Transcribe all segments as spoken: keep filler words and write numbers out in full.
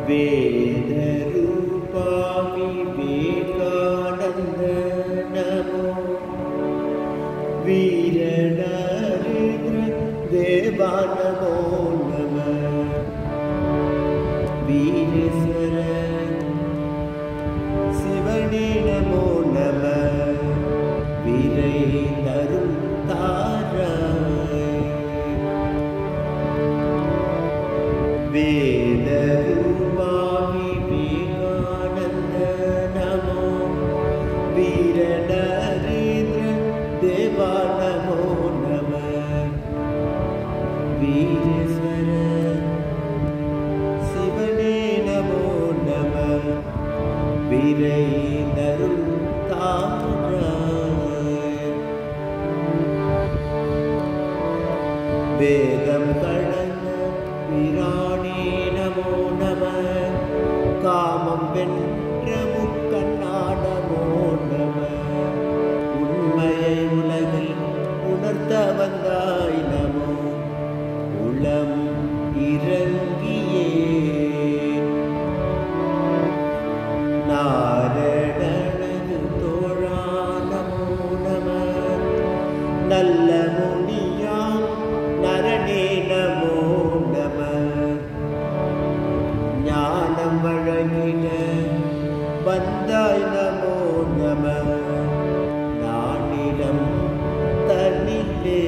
वेद रूपा विवेकानंद नमो वीर नरेंद्र देवा नमो नमः वीरेश्वर शिवने नमो नमः वीरै तरुण ताराय वेद रूपा विवेकानंद नमो वीर नरेंद्र देवा नमो नमः वीरेश्वर शिवने नमो नमः वीरै तरुण ताराय वेदं கடந்த வீராணே நமோ நமः காமம் வென்ற முக்கண்ணா நமோ நமः உண்மையை உலகில் உணர்த்த வந்தாய் நமோ உளம் இறங்கியே நாரணனது தோழா நமோ நமः நல்ல முனியாம் நரனே நமோ நமः ஞானம் வழங்கிட வந்தாய் நமோ நமः நானிடம் தன்னிலே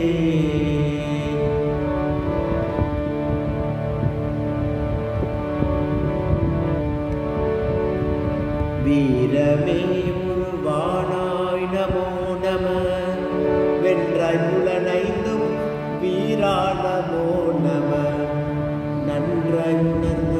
வீரமே உருவானாய் நமோ நமः வென்றாய் புலனைந்தும் வீரா நமோ நமः நன்றாய் உணர்ந்த